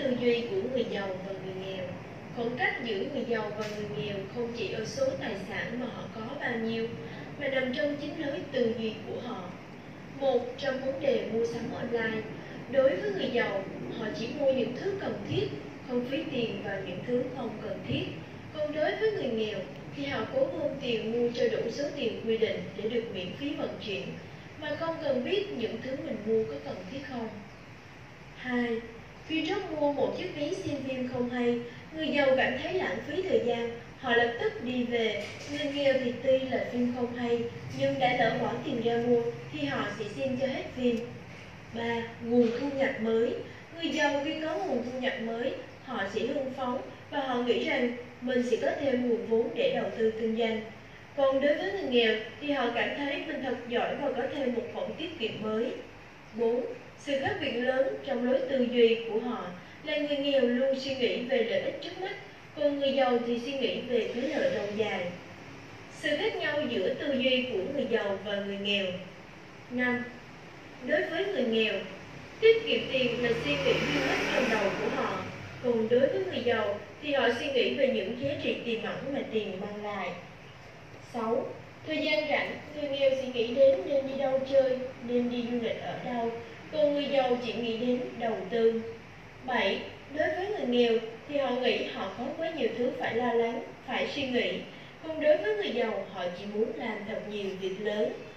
tư duy của người giàu và người nghèo. Khoảng cách giữa người giàu và người nghèo không chỉ ở số tài sản mà họ có bao nhiêu, mà nằm trong chính lối tư duy của họ. Một, trong vấn đề mua sắm online, đối với người giàu, họ chỉ mua những thứ cần thiết, không phí tiền vào những thứ không cần thiết. Còn đối với người nghèo thì họ cố gom tiền mua cho đủ số tiền quy định để được miễn phí vận chuyển, mà không cần biết những thứ mình mua có cần thiết không. 2. Khi trước mua một chiếc vé xem phim không hay, người giàu cảm thấy lãng phí thời gian, họ lập tức đi về. Người nghèo thì tuy là phim không hay, nhưng đã lỡ bỏ tiền ra mua thì họ sẽ xem cho hết phim. 3. Nguồn thu nhập mới. Người giàu khi có nguồn thu nhập mới, họ sẽ hưng phấn và họ nghĩ rằng mình sẽ có thêm nguồn vốn để đầu tư kinh doanh. Còn đối với người nghèo thì họ cảm thấy mình thật giỏi và có thêm một khoản tiết kiệm mới. 4. Sự khác biệt lớn trong lối tư duy của họ là người nghèo luôn suy nghĩ về lợi ích trước mắt, còn người giàu thì suy nghĩ về cái lợi lâu dài. Sự khác nhau giữa tư duy của người giàu và người nghèo. 5. Đối với người nghèo, tiết kiệm tiền là suy nghĩ duy nhất trong đầu của họ, còn đối với người giàu thì họ suy nghĩ về những giá trị tiềm ẩn mà tiền mang lại. 6. Thời gian rảnh, người nghèo suy nghĩ đến nên đi đâu chơi, nên đi du lịch ở đâu, còn người giàu chỉ nghĩ đến đầu tư. 7. Đối với người nghèo thì họ nghĩ họ có quá nhiều thứ phải lo lắng, phải suy nghĩ, còn đối với người giàu họ chỉ muốn làm thật nhiều việc lớn.